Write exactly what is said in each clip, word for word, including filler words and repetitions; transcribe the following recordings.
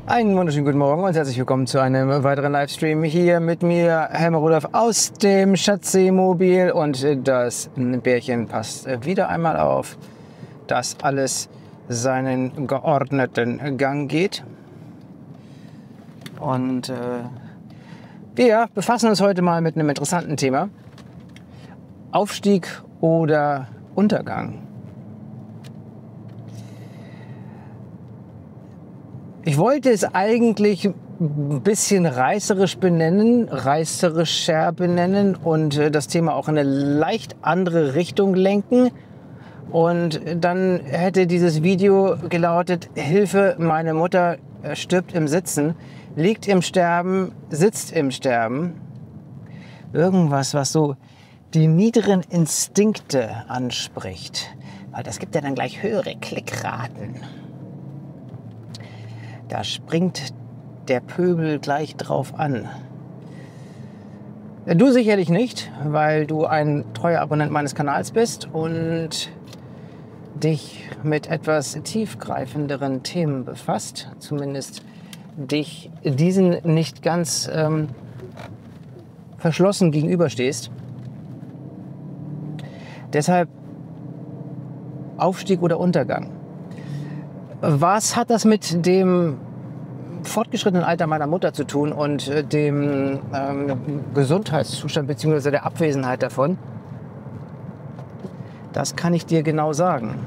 Einen wunderschönen guten Morgen und herzlich willkommen zu einem weiteren Livestream. Hier mit mir, Helmer Rudolph aus dem Schatzi-Mobil, und das Bärchen passt wieder einmal auf, dass alles seinen geordneten Gang geht. Und äh, wir befassen uns heute mal mit einem interessanten Thema: Aufstieg oder Untergang. Ich wollte es eigentlich ein bisschen reißerisch benennen, reißerischer benennen und das Thema auch in eine leicht andere Richtung lenken. Und dann hätte dieses Video gelautet: Hilfe, meine Mutter stirbt im Sitzen, liegt im Sterben, sitzt im Sterben. Irgendwas, was so die niederen Instinkte anspricht. Weil das gibt ja dann gleich höhere Klickraten. Da springt der Pöbel gleich drauf an. Du sicherlich nicht, weil du ein treuer Abonnent meines Kanals bist und dich mit etwas tiefgreifenderen Themen befasst. Zumindest dich diesen nicht ganz ähm, verschlossen gegenüberstehst. Deshalb Aufstieg oder Untergang. Was hat das mit dem fortgeschrittenen Alter meiner Mutter zu tun und dem ähm, Gesundheitszustand bzw. der Abwesenheit davon? Das kann ich dir genau sagen.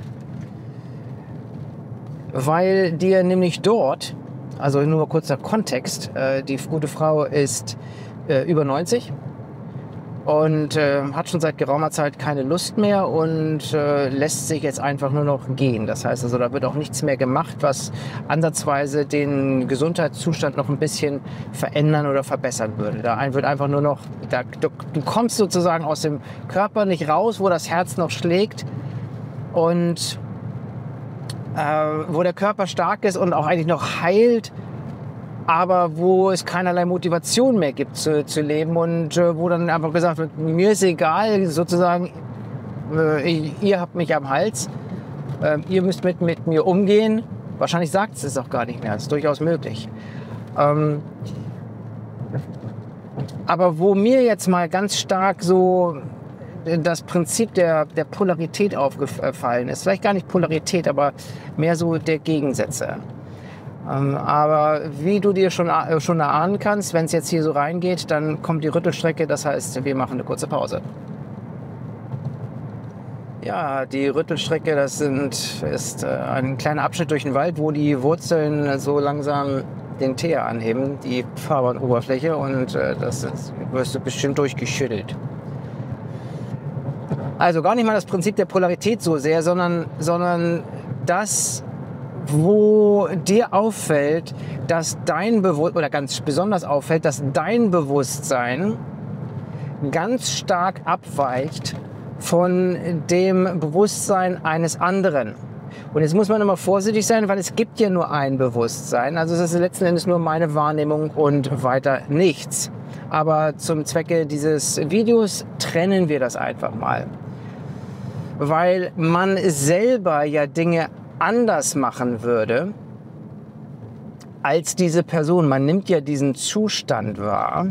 Weil dir nämlich dort, also nur mal kurzer Kontext, äh, die gute Frau ist äh, über neunzig und äh, hat schon seit geraumer Zeit keine Lust mehr und äh, lässt sich jetzt einfach nur noch gehen. Das heißt also, da wird auch nichts mehr gemacht, was ansatzweise den Gesundheitszustand noch ein bisschen verändern oder verbessern würde. Da wird einfach nur noch, da, du, du kommst sozusagen aus dem Körper nicht raus, wo das Herz noch schlägt und äh, wo der Körper stark ist und auch eigentlich noch heilt, aber wo es keinerlei Motivation mehr gibt zu, zu leben und äh, wo dann einfach gesagt wird, mir ist egal, sozusagen, äh, ihr habt mich am Hals, äh, ihr müsst mit, mit mir umgehen. Wahrscheinlich sagt es auch gar nicht mehr, das ist durchaus möglich. Ähm, aber wo mir jetzt mal ganz stark so das Prinzip der, der Polarität aufgefallen ist, vielleicht gar nicht Polarität, aber mehr so der Gegensätze. Aber wie du dir schon, schon erahnen kannst, wenn es jetzt hier so reingeht, dann kommt die Rüttelstrecke. Das heißt, wir machen eine kurze Pause. Ja, die Rüttelstrecke, das sind, ist ein kleiner Abschnitt durch den Wald, wo die Wurzeln so langsam den Teer anheben, die Fahrbahnoberfläche, und das ist, wirst du bestimmt durchgeschüttelt. Also gar nicht mal das Prinzip der Polarität so sehr, sondern, sondern das, wo dir auffällt, dass dein Bewusstsein, oder ganz besonders auffällt, dass dein Bewusstsein ganz stark abweicht von dem Bewusstsein eines anderen. Und jetzt muss man immer vorsichtig sein, weil es gibt ja nur ein Bewusstsein. Also es ist letzten Endes nur meine Wahrnehmung und weiter nichts. Aber zum Zwecke dieses Videos trennen wir das einfach mal. Weil man selber ja Dinge anders machen würde als diese Person. Man nimmt ja diesen Zustand wahr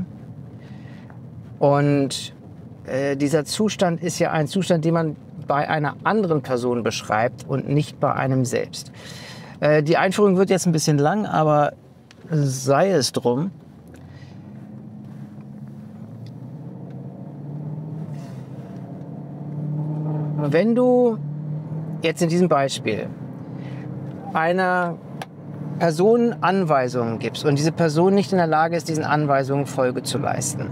und äh, dieser Zustand ist ja ein Zustand, den man bei einer anderen Person beschreibt und nicht bei einem selbst. Äh, die Einführung wird jetzt ein bisschen lang, aber sei es drum. Wenn du jetzt in diesem Beispiel einer Person Anweisungen gibst und diese Person nicht in der Lage ist, diesen Anweisungen Folge zu leisten,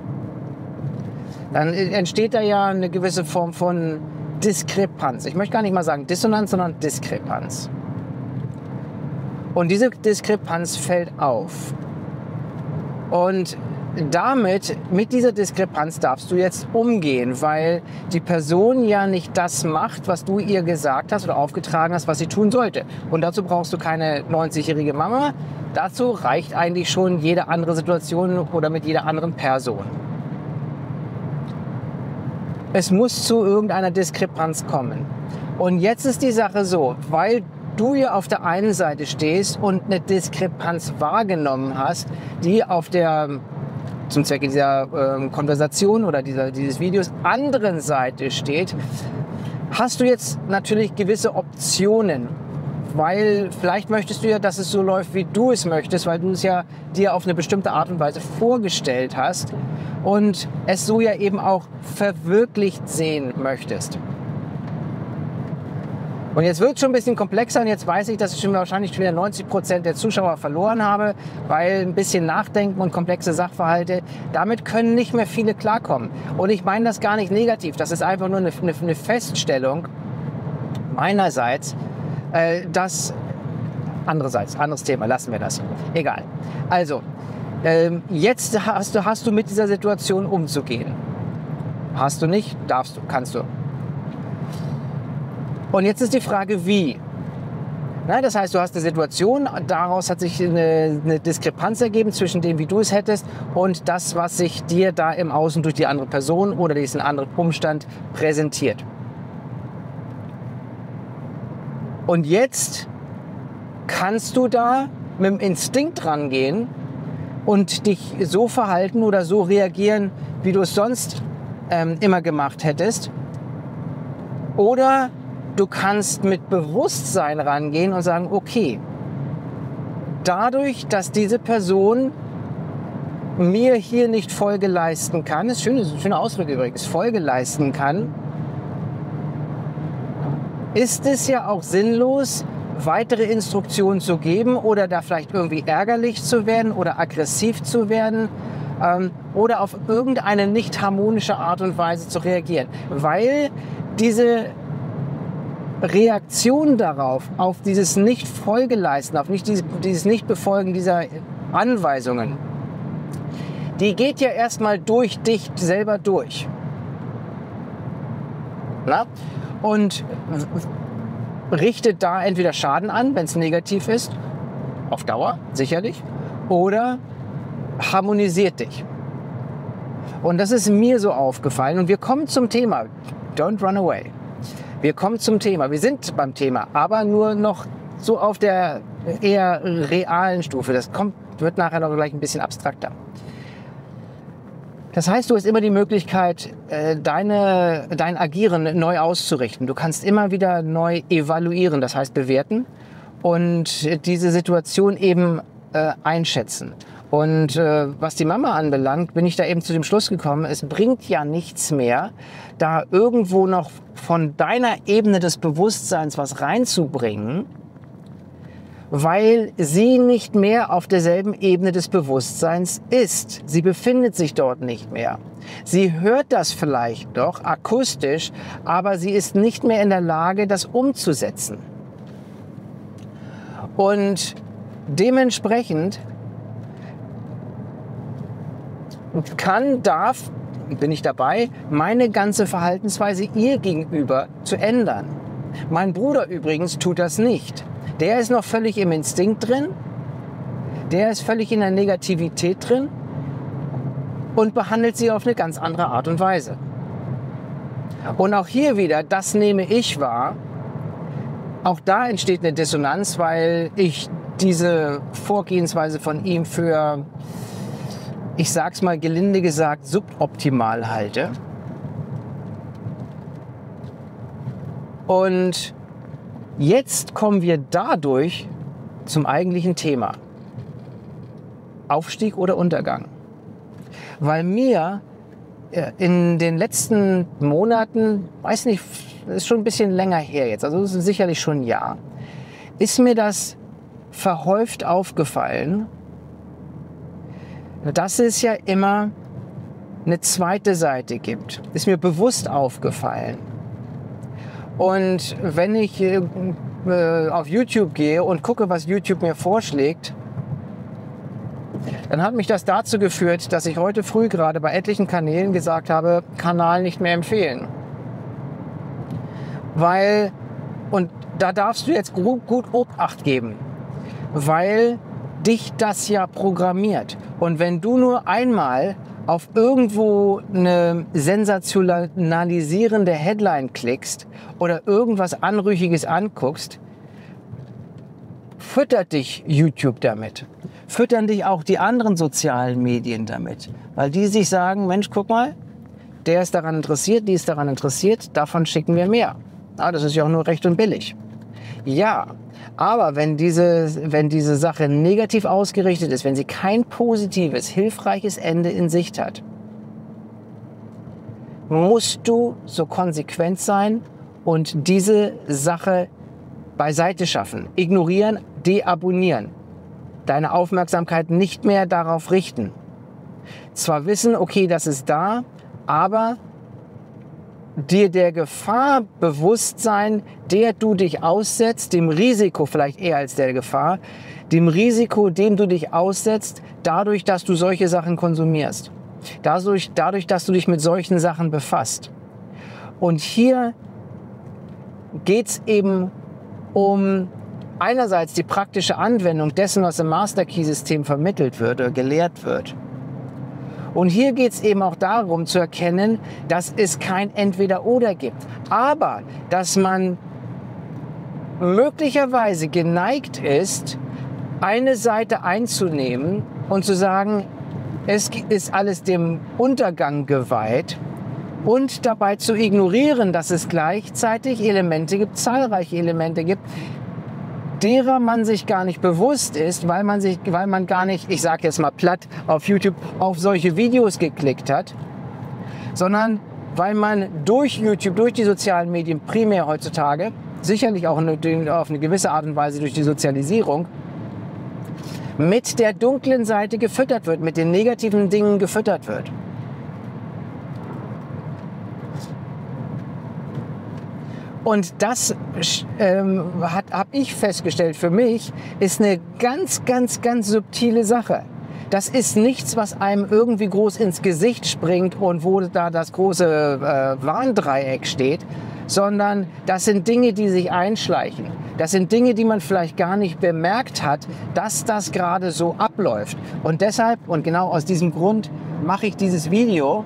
dann entsteht da ja eine gewisse Form von Diskrepanz. Ich möchte gar nicht mal sagen Dissonanz, sondern Diskrepanz. Und diese Diskrepanz fällt auf. Und damit, mit dieser Diskrepanz darfst du jetzt umgehen, weil die Person ja nicht das macht, was du ihr gesagt hast oder aufgetragen hast, was sie tun sollte. Und dazu brauchst du keine neunzigjährige Mama. Dazu reicht eigentlich schon jede andere Situation oder mit jeder anderen Person. Es muss zu irgendeiner Diskrepanz kommen. Und jetzt ist die Sache so, weil du ja auf der einen Seite stehst und eine Diskrepanz wahrgenommen hast, die auf der, zum Zwecke dieser äh, Konversation oder dieser, dieses Videos, anderen Seite steht, hast du jetzt natürlich gewisse Optionen. Weil vielleicht möchtest du ja, dass es so läuft, wie du es möchtest, weil du es ja dir auf eine bestimmte Art und Weise vorgestellt hast und es so ja eben auch verwirklicht sehen möchtest. Und jetzt wird es schon ein bisschen komplexer und jetzt weiß ich, dass ich schon wahrscheinlich wieder neunzig Prozent der Zuschauer verloren habe, weil ein bisschen Nachdenken und komplexe Sachverhalte, damit können nicht mehr viele klarkommen. Und ich meine das gar nicht negativ, das ist einfach nur eine, eine, eine Feststellung meinerseits, äh, dass, andererseits, anderes Thema, lassen wir das, egal. Also, ähm, jetzt hast du, hast du mit dieser Situation umzugehen. Hast du nicht, darfst du, kannst du. Und jetzt ist die Frage, wie? Na, das heißt, du hast eine Situation, daraus hat sich eine, eine Diskrepanz ergeben zwischen dem, wie du es hättest und das, was sich dir da im Außen durch die andere Person oder diesen anderen Umstand präsentiert. Und jetzt kannst du da mit dem Instinkt rangehen und dich so verhalten oder so reagieren, wie du es sonst ähm, immer gemacht hättest. Oder du kannst mit Bewusstsein rangehen und sagen, okay, dadurch, dass diese Person mir hier nicht Folge leisten kann, ist schön, ist ein schöner Ausdruck übrigens, Folge leisten kann, ist es ja auch sinnlos, weitere Instruktionen zu geben oder da vielleicht irgendwie ärgerlich zu werden oder aggressiv zu werden ähm, oder auf irgendeine nicht harmonische Art und Weise zu reagieren, weil diese Reaktion darauf, auf dieses Nicht-Folgeleisten, auf nicht dieses, dieses Nicht-Befolgen dieser Anweisungen, die geht ja erstmal durch dich selber durch. Na? Und richtet da entweder Schaden an, wenn es negativ ist, auf Dauer sicherlich, oder harmonisiert dich. Und das ist mir so aufgefallen. Und wir kommen zum Thema. Don't run away. Wir kommen zum Thema. Wir sind beim Thema, aber nur noch so auf der eher realen Stufe. Das kommt, wird nachher noch gleich ein bisschen abstrakter. Das heißt, du hast immer die Möglichkeit, deine, dein Agieren neu auszurichten. Du kannst immer wieder neu evaluieren, das heißt bewerten und diese Situation eben äh, einschätzen. Und äh, was die Mama anbelangt, bin ich da eben zu dem Schluss gekommen, es bringt ja nichts mehr, da irgendwo noch von deiner Ebene des Bewusstseins was reinzubringen, weil sie nicht mehr auf derselben Ebene des Bewusstseins ist. Sie befindet sich dort nicht mehr. Sie hört das vielleicht doch akustisch, aber sie ist nicht mehr in der Lage, das umzusetzen. Und dementsprechend kann, darf, bin ich dabei, meine ganze Verhaltensweise ihr gegenüber zu ändern. Mein Bruder übrigens tut das nicht. Der ist noch völlig im Instinkt drin, der ist völlig in der Negativität drin und behandelt sie auf eine ganz andere Art und Weise. Und auch hier wieder, das nehme ich wahr, auch da entsteht eine Dissonanz, weil ich diese Vorgehensweise von ihm für, ich sag's mal gelinde gesagt, suboptimal halte. Und jetzt kommen wir dadurch zum eigentlichen Thema. Aufstieg oder Untergang. Weil mir in den letzten Monaten, weiß nicht, ist schon ein bisschen länger her jetzt, also das ist sicherlich schon ein Jahr, ist mir das verhäuft aufgefallen, dass es ja immer eine zweite Seite gibt. Ist mir bewusst aufgefallen. Und wenn ich äh, auf YouTube gehe und gucke, was YouTube mir vorschlägt, dann hat mich das dazu geführt, dass ich heute früh gerade bei etlichen Kanälen gesagt habe, Kanal nicht mehr empfehlen. Weil, und da darfst du jetzt gut, gut Obacht geben, weil dich das ja programmiert. Und wenn du nur einmal auf irgendwo eine sensationalisierende Headline klickst oder irgendwas Anrüchiges anguckst, füttert dich YouTube damit. Füttern dich auch die anderen sozialen Medien damit. Weil die sich sagen, Mensch, guck mal, der ist daran interessiert, die ist daran interessiert, davon schicken wir mehr. Ah, das ist ja auch nur recht und billig. Ja, aber wenn diese, wenn diese Sache negativ ausgerichtet ist, wenn sie kein positives, hilfreiches Ende in Sicht hat, musst du so konsequent sein und diese Sache beiseite schaffen. Ignorieren, deabonnieren. Deine Aufmerksamkeit nicht mehr darauf richten. Zwar wissen, okay, das ist da, aber dir der Gefahr bewusst sein, der du dich aussetzt, dem Risiko vielleicht eher als der Gefahr, dem Risiko, dem du dich aussetzt, dadurch, dass du solche Sachen konsumierst. Dadurch, dadurch, dass du dich mit solchen Sachen befasst. Und hier geht es eben um einerseits die praktische Anwendung dessen, was im Master Key System vermittelt wird oder gelehrt wird. Und hier geht es eben auch darum zu erkennen, dass es kein Entweder-Oder gibt. Aber dass man möglicherweise geneigt ist, eine Seite einzunehmen und zu sagen, es ist alles dem Untergang geweiht und dabei zu ignorieren, dass es gleichzeitig Elemente gibt, zahlreiche Elemente gibt, derer man sich gar nicht bewusst ist, weil man sich, weil man gar nicht, ich sage jetzt mal platt, auf YouTube auf solche Videos geklickt hat, sondern weil man durch YouTube, durch die sozialen Medien primär heutzutage, sicherlich auch auf eine gewisse Art und Weise durch die Sozialisierung, mit der dunklen Seite gefüttert wird, mit den negativen Dingen gefüttert wird. Und das ähm, habe ich festgestellt für mich, ist eine ganz, ganz, ganz subtile Sache. Das ist nichts, was einem irgendwie groß ins Gesicht springt und wo da das große äh, Warndreieck steht, sondern das sind Dinge, die sich einschleichen. Das sind Dinge, die man vielleicht gar nicht bemerkt hat, dass das gerade so abläuft. Und deshalb, und genau aus diesem Grund, mache ich dieses Video,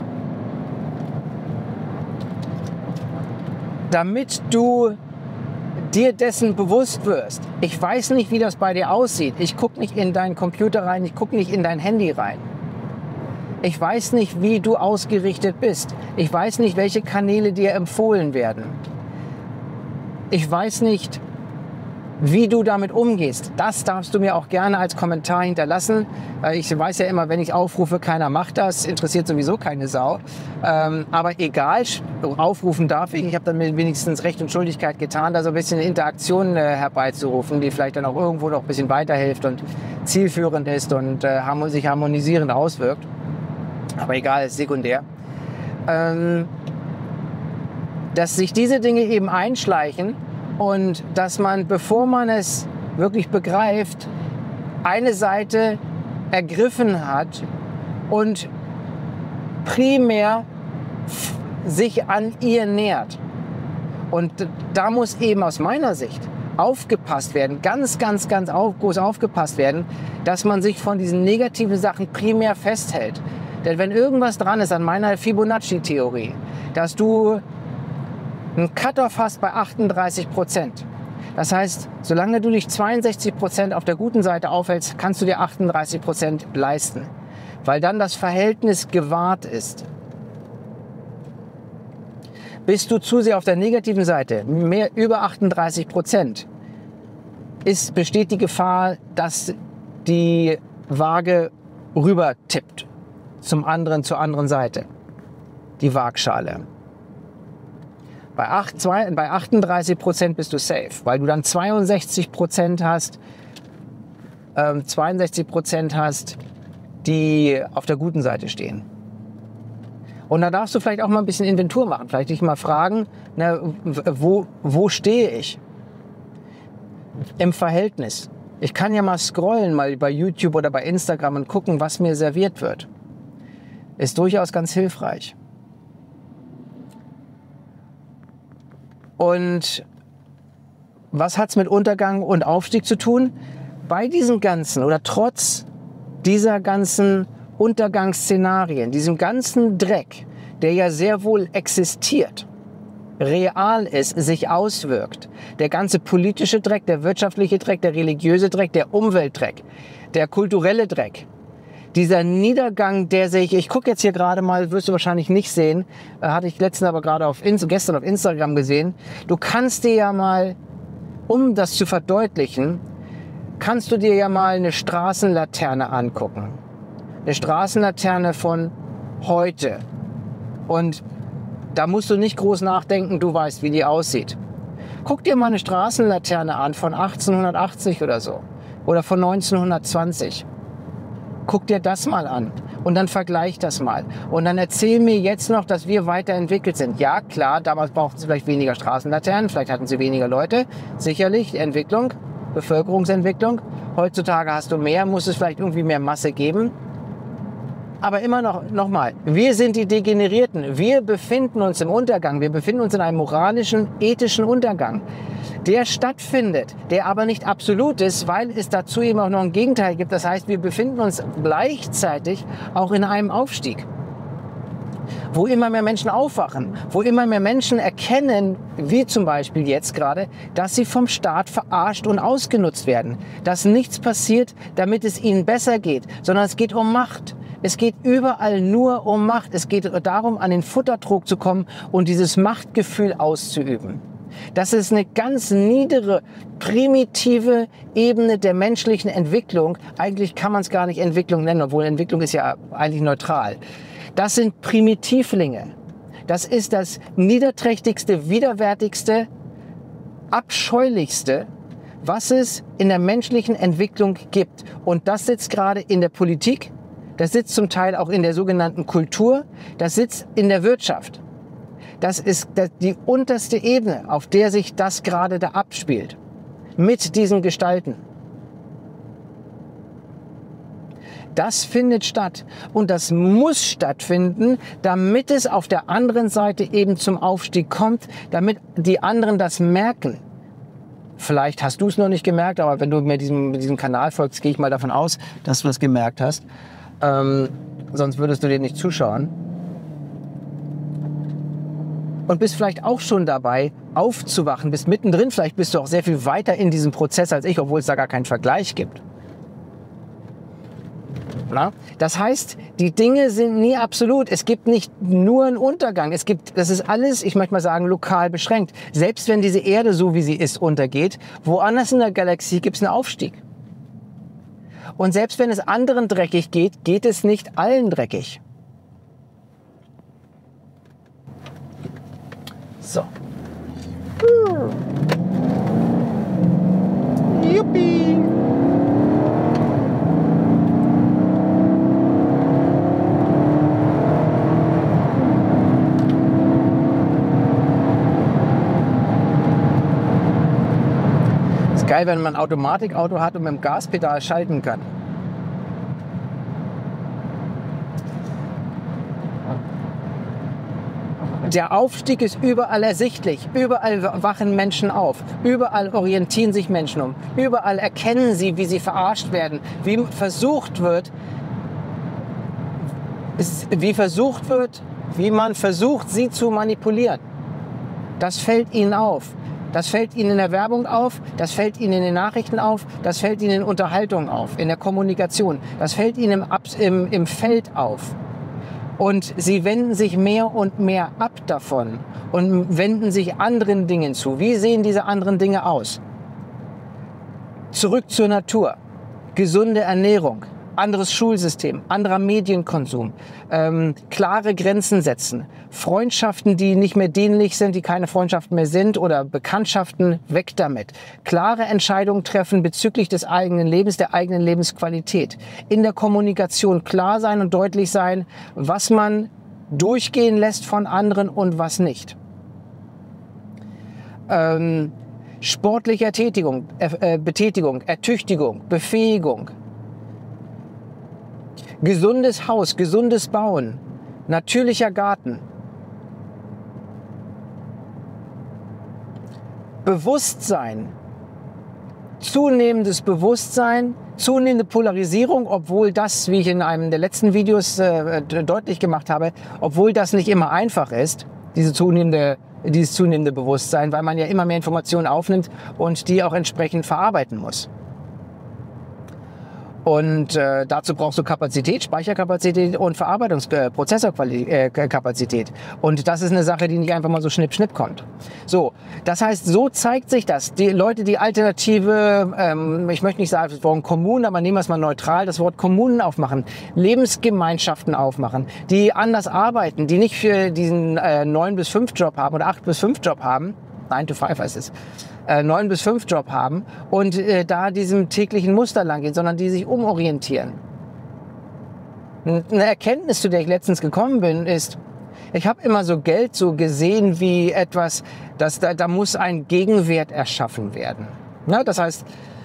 damit du dir dessen bewusst wirst. Ich weiß nicht, wie das bei dir aussieht. Ich gucke nicht in deinen Computer rein, ich gucke nicht in dein Handy rein. Ich weiß nicht, wie du ausgerichtet bist. Ich weiß nicht, welche Kanäle dir empfohlen werden. Ich weiß nicht, wie du damit umgehst. Das darfst du mir auch gerne als Kommentar hinterlassen. Ich weiß ja immer, wenn ich aufrufe, keiner macht das, interessiert sowieso keine Sau. Ähm, aber egal, aufrufen darf ich. Ich habe dann wenigstens Recht und Schuldigkeit getan, da so ein bisschen Interaktion äh, herbeizurufen, die vielleicht dann auch irgendwo noch ein bisschen weiterhilft und zielführend ist und äh, sich harmonisierend auswirkt. Aber egal, ist sekundär. Ähm, dass sich diese Dinge eben einschleichen und dass man, bevor man es wirklich begreift, eine Seite ergriffen hat und primär sich an ihr nähert. Und da muss eben aus meiner Sicht aufgepasst werden, ganz, ganz, ganz auf, groß aufgepasst werden, dass man sich von diesen negativen Sachen primär festhält. Denn wenn irgendwas dran ist an meiner Fibonacci-Theorie, dass du einen Cut-off hast bei achtunddreißig Prozent. Das heißt, solange du dich zweiundsechzig Prozent auf der guten Seite aufhältst, kannst du dir achtunddreißig Prozent leisten, weil dann das Verhältnis gewahrt ist. Bist du zu sehr auf der negativen Seite, mehr über achtunddreißig Prozent, ist, besteht die Gefahr, dass die Waage rüber tippt zum anderen, zur anderen Seite, die Waagschale. Bei, acht, zwei, bei achtunddreißig Prozent bist du safe, weil du dann zweiundsechzig Prozent hast, ähm, zweiundsechzig Prozent hast, die auf der guten Seite stehen. Und da darfst du vielleicht auch mal ein bisschen Inventur machen, vielleicht dich mal fragen, na, wo, wo stehe ich im Verhältnis? Ich kann ja mal scrollen, mal bei YouTube oder bei Instagram und gucken, was mir serviert wird. Ist durchaus ganz hilfreich. Und was hat es mit Untergang und Aufstieg zu tun? Bei diesem ganzen oder trotz dieser ganzen Untergangsszenarien, diesem ganzen Dreck, der ja sehr wohl existiert, real ist, sich auswirkt. Der ganze politische Dreck, der wirtschaftliche Dreck, der religiöse Dreck, der Umweltdreck, der kulturelle Dreck. Dieser Niedergang, der sich, ich gucke jetzt hier gerade mal, wirst du wahrscheinlich nicht sehen, äh, hatte ich letztens aber gerade auf Inst- gestern auf Instagram gesehen. Du kannst dir ja mal, um das zu verdeutlichen, kannst du dir ja mal eine Straßenlaterne angucken. Eine Straßenlaterne von heute. Und da musst du nicht groß nachdenken, du weißt, wie die aussieht. Guck dir mal eine Straßenlaterne an von achtzehnhundertachtzig oder so. Oder von neunzehnhundertzwanzig. Guck dir das mal an und dann vergleich das mal. Und dann erzähl mir jetzt noch, dass wir weiterentwickelt sind. Ja, klar, damals brauchten sie vielleicht weniger Straßenlaternen, vielleicht hatten sie weniger Leute. Sicherlich, die Entwicklung, Bevölkerungsentwicklung. Heutzutage hast du mehr, muss es vielleicht irgendwie mehr Masse geben. Aber immer noch, noch mal, wir sind die Degenerierten. Wir befinden uns im Untergang. Wir befinden uns in einem moralischen, ethischen Untergang, der stattfindet, der aber nicht absolut ist, weil es dazu eben auch noch ein Gegenteil gibt. Das heißt, wir befinden uns gleichzeitig auch in einem Aufstieg, wo immer mehr Menschen aufwachen, wo immer mehr Menschen erkennen, wie zum Beispiel jetzt gerade, dass sie vom Staat verarscht und ausgenutzt werden. Dass nichts passiert, damit es ihnen besser geht, sondern es geht um Macht. Es geht überall nur um Macht. Es geht darum, an den Futtertrog zu kommen und dieses Machtgefühl auszuüben. Das ist eine ganz niedere, primitive Ebene der menschlichen Entwicklung. Eigentlich kann man es gar nicht Entwicklung nennen, obwohl Entwicklung ist ja eigentlich neutral. Das sind Primitivlinge. Das ist das niederträchtigste, widerwärtigste, abscheulichste, was es in der menschlichen Entwicklung gibt. Und das sitzt gerade in der Politik, das sitzt zum Teil auch in der sogenannten Kultur, das sitzt in der Wirtschaft. Das ist die unterste Ebene, auf der sich das gerade da abspielt. Mit diesen Gestalten. Das findet statt. Und das muss stattfinden, damit es auf der anderen Seite eben zum Aufstieg kommt, damit die anderen das merken. Vielleicht hast du es noch nicht gemerkt, aber wenn du mir diesem, diesem Kanal folgst, gehe ich mal davon aus, dass du das gemerkt hast. Ähm, sonst würdest du dir nicht zuschauen. Und bist vielleicht auch schon dabei, aufzuwachen, bist mittendrin, vielleicht bist du auch sehr viel weiter in diesem Prozess als ich, obwohl es da gar keinen Vergleich gibt. Na? Das heißt, die Dinge sind nie absolut. Es gibt nicht nur einen Untergang. Es gibt, das ist alles, ich möchte mal sagen, lokal beschränkt. Selbst wenn diese Erde, so wie sie ist, untergeht, woanders in der Galaxie gibt es einen Aufstieg. Und selbst wenn es anderen dreckig geht, geht es nicht allen dreckig. So. Juppie. Ist geil, wenn man ein Automatikauto hat und mit dem Gaspedal schalten kann. Der Aufstieg ist überall ersichtlich. Überall wachen Menschen auf. Überall orientieren sich Menschen um. Überall erkennen sie, wie sie verarscht werden. Wie versucht wird, wie versucht wird, wie man versucht, sie zu manipulieren. Das fällt ihnen auf. Das fällt ihnen in der Werbung auf. Das fällt ihnen in den Nachrichten auf. Das fällt ihnen in Unterhaltung auf, in der Kommunikation. Das fällt ihnen im, im, im Feld auf. Und sie wenden sich mehr und mehr ab davon und wenden sich anderen Dingen zu. Wie sehen diese anderen Dinge aus? Zurück zur Natur, gesunde Ernährung, anderes Schulsystem, anderer Medienkonsum, ähm, klare Grenzen setzen, Freundschaften, die nicht mehr dienlich sind, die keine Freundschaften mehr sind oder Bekanntschaften, weg damit. Klare Entscheidungen treffen bezüglich des eigenen Lebens, der eigenen Lebensqualität. In der Kommunikation klar sein und deutlich sein, was man durchgehen lässt von anderen und was nicht. Ähm, sportliche Ertätigung, äh, Betätigung, Ertüchtigung, Befähigung. Gesundes Haus, gesundes Bauen, natürlicher Garten. Bewusstsein, zunehmendes Bewusstsein, zunehmende Polarisierung, obwohl das, wie ich in einem der letzten Videos äh, deutlich gemacht habe, obwohl das nicht immer einfach ist, diese zunehmende dieses zunehmende Bewusstsein, weil man ja immer mehr Informationen aufnimmt und die auch entsprechend verarbeiten muss. Und äh, dazu brauchst du Kapazität, Speicherkapazität und Verarbeitungsprozessorkapazität. Und das ist eine Sache, die nicht einfach mal so schnipp, schnipp kommt. So, das heißt, so zeigt sich das. Die Leute, die alternative, ähm, ich möchte nicht sagen das Wort Kommunen, aber nehmen wir es mal neutral, das Wort Kommunen aufmachen, Lebensgemeinschaften aufmachen, die anders arbeiten, die nicht für diesen äh, neun bis fünf Job haben oder acht bis fünf Job haben, nine to five heißt es, neun bis fünf Job haben und äh, da diesem täglichen Muster lang gehen, sondern die sich umorientieren. Eine Erkenntnis, zu der ich letztens gekommen bin, ist, ich habe immer so Geld so gesehen wie etwas, dass da, da muss ein Gegenwert erschaffen werden. Na, das heißt,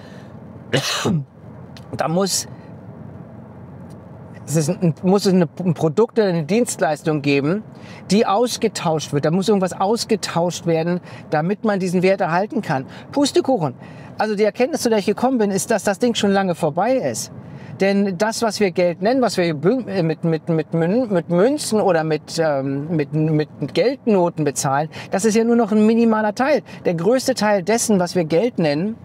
da muss es, ist ein, muss es eine, ein Produkt oder eine Dienstleistung geben, die ausgetauscht wird. Da muss irgendwas ausgetauscht werden, damit man diesen Wert erhalten kann. Pustekuchen. Also die Erkenntnis, zu der ich gekommen bin, ist, dass das Ding schon lange vorbei ist. Denn das, was wir Geld nennen, was wir mit, mit, mit, mit Münzen oder mit, ähm, mit, mit Geldnoten bezahlen, das ist ja nur noch ein minimaler Teil. Der größte Teil dessen, was wir Geld nennen,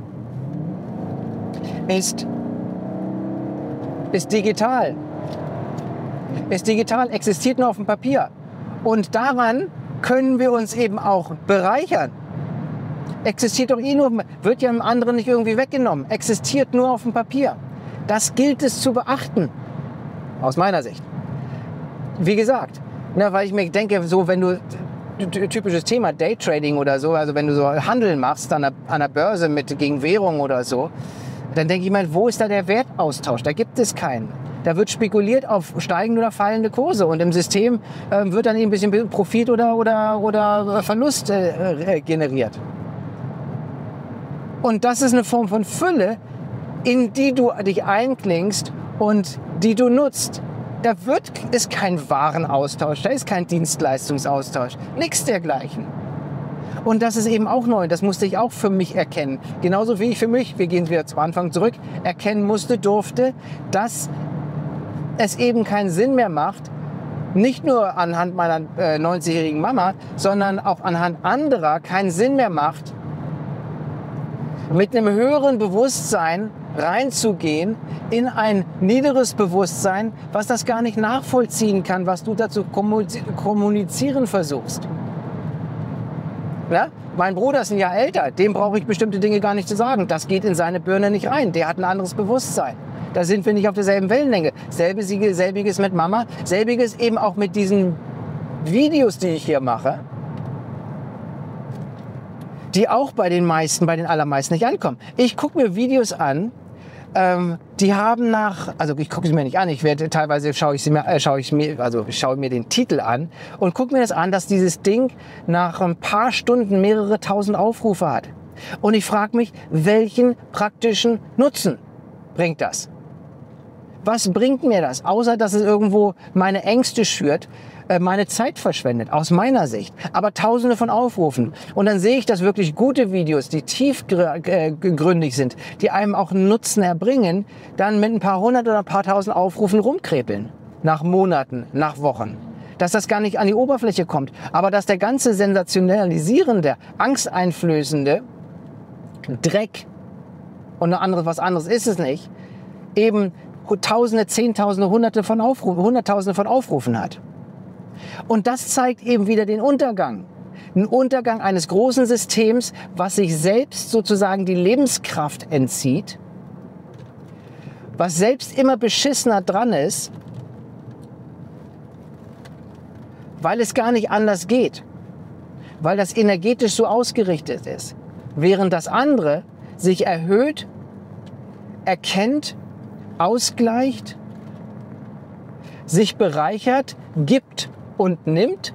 ist ist digital. Ist digital, existiert nur auf dem Papier. Und daran können wir uns eben auch bereichern. Existiert doch eh nur, wird ja dem anderen nicht irgendwie weggenommen. Existiert nur auf dem Papier. Das gilt es zu beachten. Aus meiner Sicht. Wie gesagt, na, weil ich mir denke, so wenn du, typisches Thema Daytrading oder so, also wenn du so Handeln machst an der, an der Börse mit, gegen Währung oder so, dann denke ich mal, wo ist da der Wertaustausch? Da gibt es keinen. Da wird spekuliert auf steigende oder fallende Kurse und im System äh, wird dann ein bisschen Profit oder, oder, oder Verlust äh, generiert. Und das ist eine Form von Fülle, in die du dich einklingst und die du nutzt. Da wird, ist kein Warenaustausch, da ist kein Dienstleistungsaustausch, nichts dergleichen. Und das ist eben auch neu, das musste ich auch für mich erkennen. Genauso wie ich für mich, wir gehen wieder zum Anfang zurück, erkennen musste, durfte, dass es eben keinen Sinn mehr macht, nicht nur anhand meiner äh, neunzigjährigen Mama, sondern auch anhand anderer keinen Sinn mehr macht, mit einem höheren Bewusstsein reinzugehen in ein niederes Bewusstsein, was das gar nicht nachvollziehen kann, was du dazu kommunizieren versuchst. Ja? Mein Bruder ist ein Jahr älter, dem brauche ich bestimmte Dinge gar nicht zu sagen. Das geht in seine Birne nicht rein. Der hat ein anderes Bewusstsein. Da sind wir nicht auf derselben Wellenlänge. Selbiges, selbiges mit Mama, selbiges eben auch mit diesen Videos, die ich hier mache, die auch bei den meisten, bei den allermeisten nicht ankommen. Ich gucke mir Videos an, ähm, die haben nach, also ich gucke sie mir nicht an, ich werde teilweise schaue ich sie mir, äh, schaue ich mir, also ich schaue mir den Titel an und gucke mir das an, dass dieses Ding nach ein paar Stunden mehrere tausend Aufrufe hat. Und ich frage mich, welchen praktischen Nutzen bringt das? Was bringt mir das, außer dass es irgendwo meine Ängste schürt, meine Zeit verschwendet, aus meiner Sicht. Aber tausende von Aufrufen. Und dann sehe ich, dass wirklich gute Videos, die tiefgründig sind, die einem auch Nutzen erbringen, dann mit ein paar hundert oder ein paar tausend Aufrufen rumkrepeln. Nach Monaten, nach Wochen. Dass das gar nicht an die Oberfläche kommt. Aber dass der ganze sensationalisierende, angsteinflößende Dreck, und eine andere, was anderes ist es nicht, eben Tausende, Zehntausende, Hunderte von Aufrufen, Hunderttausende von Aufrufen hat. Und das zeigt eben wieder den Untergang. Ein Untergang eines großen Systems, was sich selbst sozusagen die Lebenskraft entzieht, was selbst immer beschissener dran ist, weil es gar nicht anders geht, weil das energetisch so ausgerichtet ist, während das andere sich erhöht, erkennt, ausgleicht, sich bereichert, gibt und nimmt,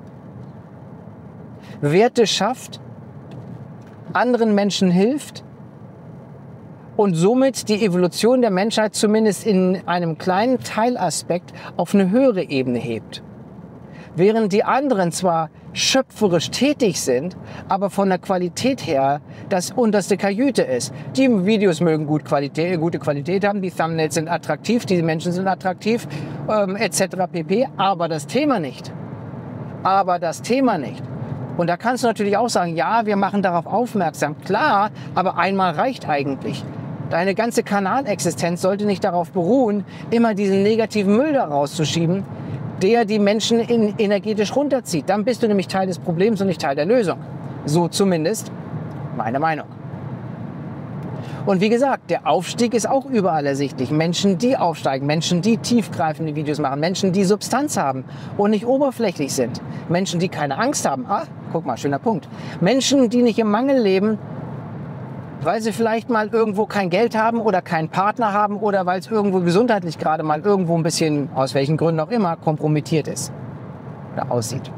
Werte schafft, anderen Menschen hilft und somit die Evolution der Menschheit zumindest in einem kleinen Teilaspekt auf eine höhere Ebene hebt. Während die anderen zwar schöpferisch tätig sind, aber von der Qualität her das unterste Kajüte ist. Die Videos mögen gut Qualität, gute Qualität haben, die Thumbnails sind attraktiv, die Menschen sind attraktiv, ähm, et cetera pp. Aber das Thema nicht. Aber das Thema nicht. Und da kannst du natürlich auch sagen, ja, wir machen darauf aufmerksam. Klar, aber einmal reicht eigentlich. Deine ganze Kanalexistenz sollte nicht darauf beruhen, immer diesen negativen Müll da rauszuschieben, der die Menschen in, energetisch runterzieht. Dann bist du nämlich Teil des Problems und nicht Teil der Lösung. So zumindest meine Meinung. Und wie gesagt, der Aufstieg ist auch überall ersichtlich. Menschen, die aufsteigen, Menschen, die tiefgreifende Videos machen, Menschen, die Substanz haben und nicht oberflächlich sind. Menschen, die keine Angst haben. Ah, guck mal, schöner Punkt. Menschen, die nicht im Mangel leben, weil sie vielleicht mal irgendwo kein Geld haben oder keinen Partner haben oder weil es irgendwo gesundheitlich gerade mal irgendwo ein bisschen, aus welchen Gründen auch immer, kompromittiert ist oder aussieht.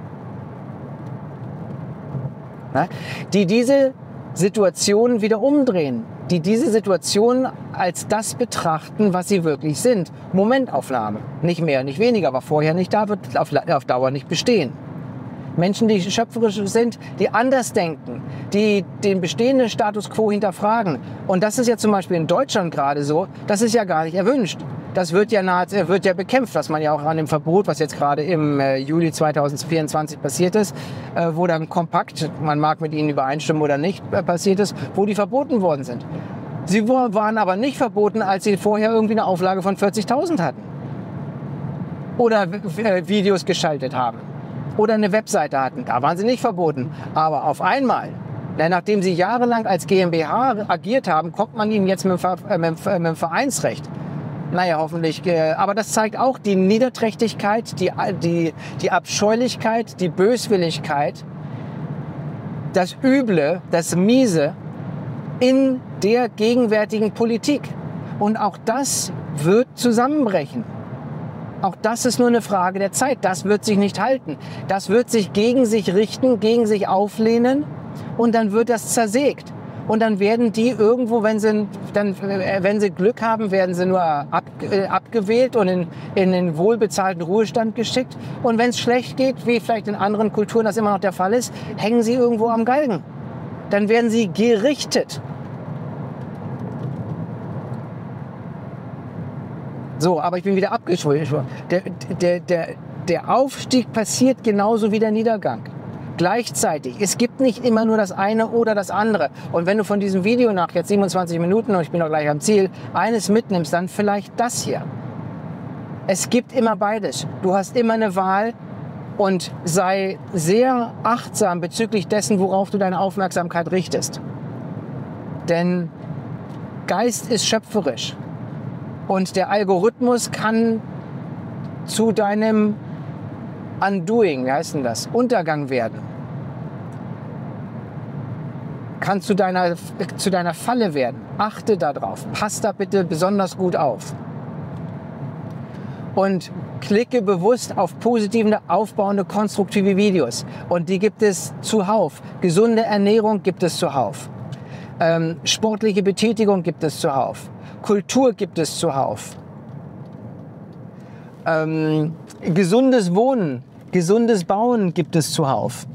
Na? Die diese Situationen wieder umdrehen, die diese Situation als das betrachten, was sie wirklich sind. Momentaufnahme. Nicht mehr, nicht weniger, war vorher nicht da, wird auf, auf Dauer nicht bestehen. Menschen, die schöpferisch sind, die anders denken, die den bestehenden Status quo hinterfragen. Und das ist ja zum Beispiel in Deutschland gerade so, das ist ja gar nicht erwünscht. Das wird ja, nahe, wird ja bekämpft, was man ja auch an dem Verbot, was jetzt gerade im äh, Juli zweitausendvierundzwanzig passiert ist, äh, wo dann kompakt, man mag mit ihnen übereinstimmen oder nicht, äh, passiert ist, wo die verboten worden sind. Sie waren aber nicht verboten, als sie vorher irgendwie eine Auflage von vierzigtausend hatten. Oder äh, Videos geschaltet haben. Oder eine Webseite hatten. Da waren sie nicht verboten. Aber auf einmal, nachdem sie jahrelang als GmbH agiert haben, kommt man ihnen jetzt mit dem, äh, mit dem Vereinsrecht. Naja, hoffentlich. Äh, aber das zeigt auch die Niederträchtigkeit, die, die, die Abscheulichkeit, die Böswilligkeit, das Üble, das Miese in der gegenwärtigen Politik. Und auch das wird zusammenbrechen. Auch das ist nur eine Frage der Zeit. Das wird sich nicht halten. Das wird sich gegen sich richten, gegen sich auflehnen und dann wird das zersägt. Und dann werden die irgendwo, wenn sie, dann, wenn sie Glück haben, werden sie nur ab, äh, abgewählt und in, in den wohlbezahlten Ruhestand geschickt. Und wenn es schlecht geht, wie vielleicht in anderen Kulturen das immer noch der Fall ist, hängen sie irgendwo am Galgen. Dann werden sie gerichtet. So, aber ich bin wieder abgeschwurbelt. Der, der, der, der Aufstieg passiert genauso wie der Niedergang. Gleichzeitig. Es gibt nicht immer nur das eine oder das andere. Und wenn du von diesem Video nach jetzt siebenundzwanzig Minuten, und ich bin noch gleich am Ziel, eines mitnimmst, dann vielleicht das hier. Es gibt immer beides. Du hast immer eine Wahl und sei sehr achtsam bezüglich dessen, worauf du deine Aufmerksamkeit richtest. Denn Geist ist schöpferisch. Und der Algorithmus kann zu deinem Undoing, wie heißt denn das? Untergang werden. Kann zu deiner, zu deiner Falle werden. Achte darauf. Pass da bitte besonders gut auf. Und klicke bewusst auf positive, aufbauende, konstruktive Videos. Und die gibt es zuhauf. Gesunde Ernährung gibt es zuhauf. Ähm, sportliche Betätigung gibt es zuhauf. Kultur gibt es zuhauf. Ähm, gesundes Wohnen, gesundes Bauen gibt es zuhauf.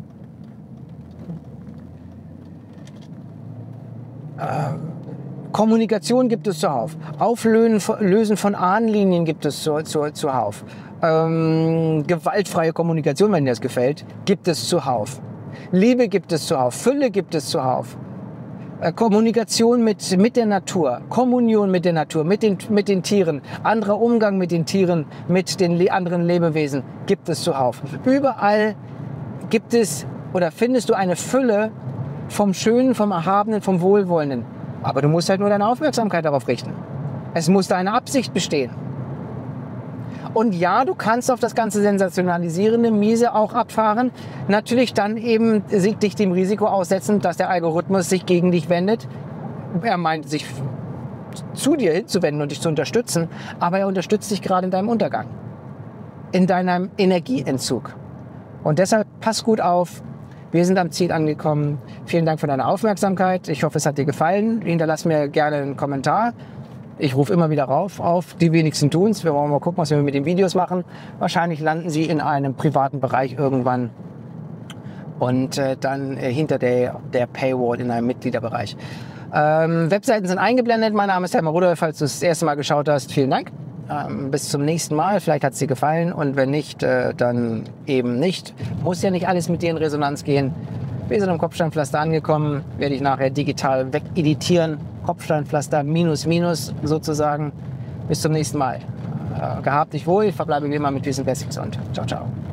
Ähm, Kommunikation gibt es zuhauf. Auflösen von Ahnenlinien gibt es zu, zu, zuhauf. Ähm, gewaltfreie Kommunikation, wenn dir das gefällt, gibt es zuhauf. Liebe gibt es zuhauf. Fülle gibt es zuhauf. Kommunikation mit, mit der Natur, Kommunion mit der Natur, mit den, mit den Tieren, anderer Umgang mit den Tieren, mit den le anderen Lebewesen gibt es zuhauf. Überall gibt es oder findest du eine Fülle vom Schönen, vom Erhabenen, vom Wohlwollenden. Aber du musst halt nur deine Aufmerksamkeit darauf richten. Es muss deine Absicht bestehen. Und ja, du kannst auf das ganze sensationalisierende, miese auch abfahren. Natürlich dann eben dich dem Risiko aussetzen, dass der Algorithmus sich gegen dich wendet. Er meint, sich zu dir hinzuwenden und dich zu unterstützen. Aber er unterstützt dich gerade in deinem Untergang. In deinem Energieentzug. Und deshalb pass gut auf. Wir sind am Ziel angekommen. Vielen Dank für deine Aufmerksamkeit. Ich hoffe, es hat dir gefallen. Hinterlass mir gerne einen Kommentar. Ich rufe immer wieder rauf auf. Die wenigsten tun es. Wir wollen mal gucken, was wir mit den Videos machen. Wahrscheinlich landen sie in einem privaten Bereich irgendwann. Und äh, dann äh, hinter der, der Paywall in einem Mitgliederbereich. Ähm, Webseiten sind eingeblendet. Mein Name ist Hermann Rudolph. Falls du das erste Mal geschaut hast, vielen Dank. Ähm, bis zum nächsten Mal. Vielleicht hat es dir gefallen und wenn nicht, äh, dann eben nicht. Muss ja nicht alles mit dir in Resonanz gehen. Wir sind am Kopfsteinpflaster angekommen. Werde ich nachher digital wegeditieren. Kopfsteinpflaster minus minus sozusagen. Bis zum nächsten Mal. Äh, gehabt dich wohl. Verbleibe wie immer mit diesen Blessings und ciao, ciao.